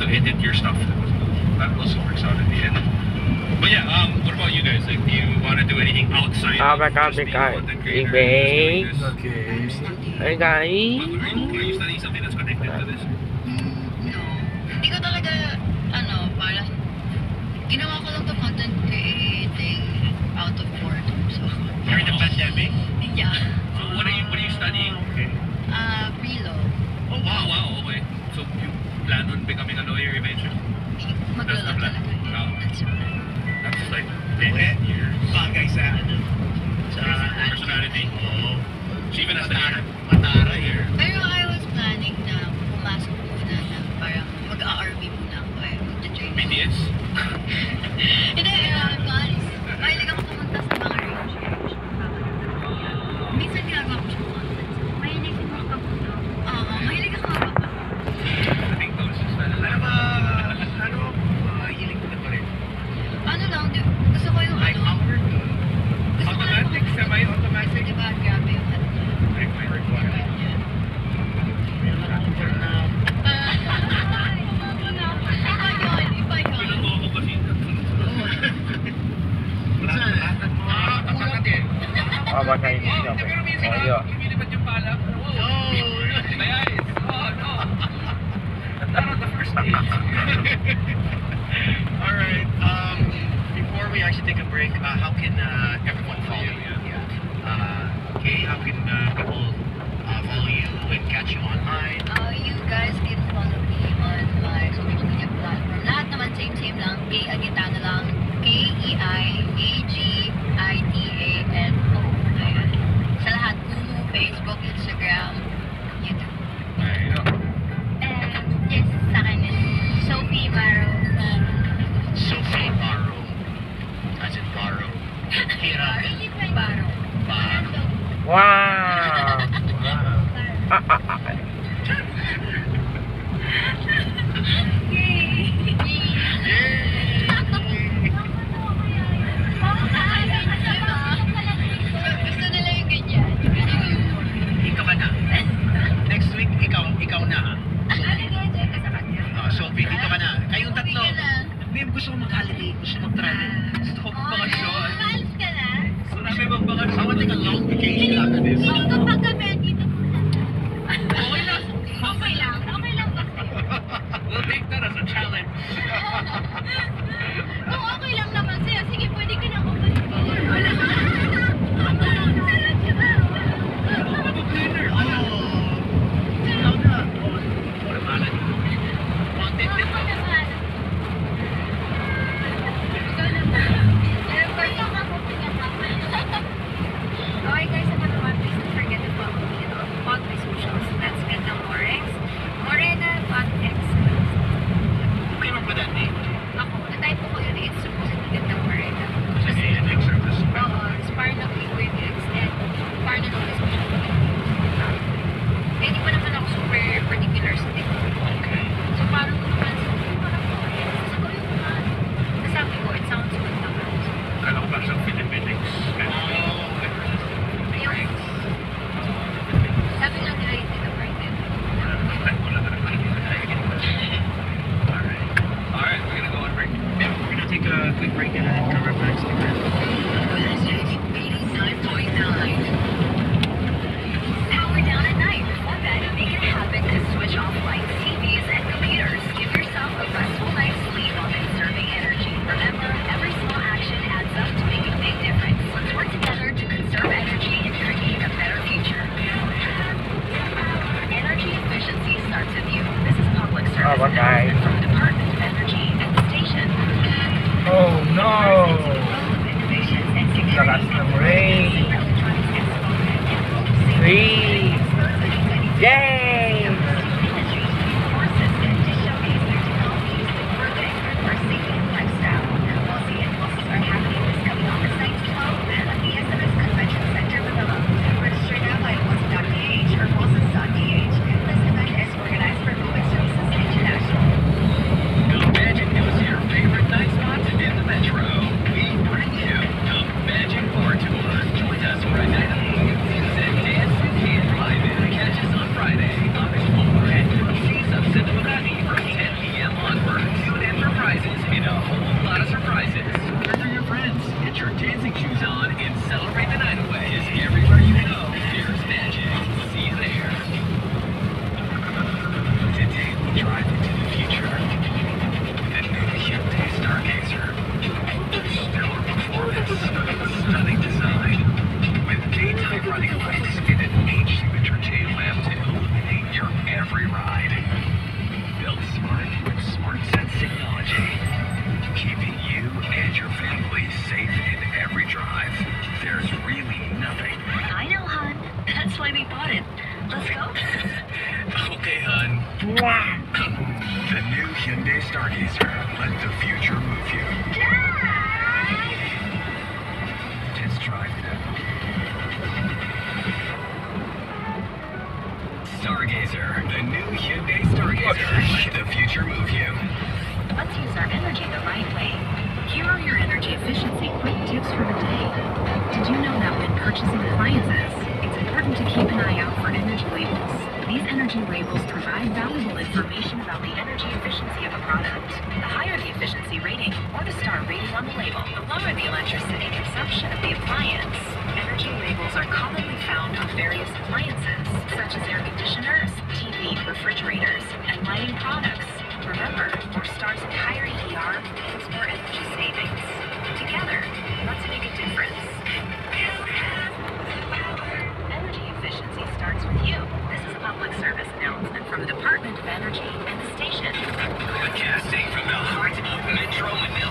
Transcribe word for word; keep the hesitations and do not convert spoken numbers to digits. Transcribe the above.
to edit your stuff. That also works out at the end. But yeah, um, what about you guys? Like, do you want to do anything outside Ah, of just being a content creator? Okay. Okay. Hey guys. Are you, are you studying something that's connected to this? No. Hindi ko talaga, ano, parang, ginawa ko lang to content creating out of boredom, so. During the pandemic? Yeah. So what are you, what are you studying? Okay. Uh, pre-law. Oh, wow, wow, okay. So you plan on becoming a lawyer eventually? Maglalaw talaga. No. That's the plan. That's like ten years. Bagay sa, ano, sa personality. Oo. She even has the hair. Matara here. Pero I was planning na pumasok muna na parang mag-A R B muna ako eh. Mag-join. B T S? Hindi, uh, guys. Mahilig ako pumunta sa mga range. Minsan ginagawa ko siya content. Mahilig ako magpapunta. Oo, mahilig ako magpapunta. I think those just ano ba, ano, hiling ko na pa rin. Ano lang, di, gusto ko yung Like ano. hour? Gusto ko lang. Automatic, semi-automatic. Diba, grabe yung ano. Required one. Pinuto ko kasi. Ah, baka hindi siya. Pero minsan, Oh, yeah. lumilipad yung pala. Oh, guys. Oh, no. Not on the first date. All right. Um, before we actually take a break, uh, how can uh, everyone follow you? Uh, okay, how can uh, people uh, follow you and catch you online? Uh, you guys can follow me on my social media platform. Lahat naman same-same lang. Kay Agitano lang. K E I A G I T A N O. Ayun. Sa lahat. Kumu, Facebook, Instagram, YouTube. There you go. And yes, sa akin is Sophie Barrow. Sophie Barrow. As in Barrow. Hirap. Barrow. Barrow. Wow. Ah, ah, ah. Gusto nila yung ganyan. Ikaw ka na. Next week, ikaw, ikaw na. Oh, Sophie, dito ka na. Kayong tatlo. Babe, gusto ko mag-holiday. Gusto ko mag-travel. Gusto ko mag-bakasyon. Maalis ka na? Gusto namin mag-bakasyon. I want to take a long vacation after this. Kapag kami, dito Okay lang. okay lang. Okay lang ba? We'll take that as a challenge. Kung okay lang naman sa'yo, sige, pwede ka na umalis. Wala ka. Mag-cleaner. Oh. Ikaw na. Oh, wala malan. Content din. Ako naman. Ikaw naman. Pero first ako ako pinatapay. Okay guys, ako naman, please don't forget to follow me on all my socials. That's Ganda Morex. Morena dot x. Who came up with that name? Ako, na-type ko yun. It's supposed to Ganda Morena. Kasi an excerpt is Oo, inspired na ko with X and part na ng social media. Eh, di pa naman ako super particular sa TikTok. okay. So, parang ko naman, so, parang ko, eh, gusto ko yung mga, nasabi ko, it sounds good naman. Kala ko parang sa Philippines. Ayun. Sabi lang nila yung tinaparte. Alright. Alright, we're gonna go on break. Yeah, we're gonna take a quick break and then come right back. eighty-nine point nine. Power down at night before bed and make it a habit to switch off lights, T Vs, and computers. Give yourself a restful night's sleep while conserving energy. Remember, every small action adds up to make a big difference. Let's work together to conserve energy and create a better future. Energy efficiency starts with you. This is public service Oh, okay. announcement from the Department of Energy and the station. Oh no. Lakas ng rain. Three. Yay! Magic knows your favorite night spots in the metro. We bring you the Magic Bar Tour. Join us for a night of movies and dance and live in catch us on Friday. The new Hyundai Stargazer. Let the future move you. Test drive now. Stargazer. The new Hyundai Stargazer. Let the future move you. Let's use our energy the right way. Here are your energy efficiency quick tips for the day. Did you know that when purchasing appliances, it's important to keep an eye out for energy labels? These energy labels provide valuable information about the energy efficiency of a product. The higher the efficiency rating, or the star rating on the label, the lower the electricity consumption of the appliance. Energy labels are commonly found on various appliances, such as air conditioners, T V, refrigerators, and lighting products. Remember, more stars and higher E R means more energy savings. Together, let's make a difference. Energy efficiency starts with you. This is a public service announcement from the Department of Energy and the station. Broadcasting from the heart of Metro Manila.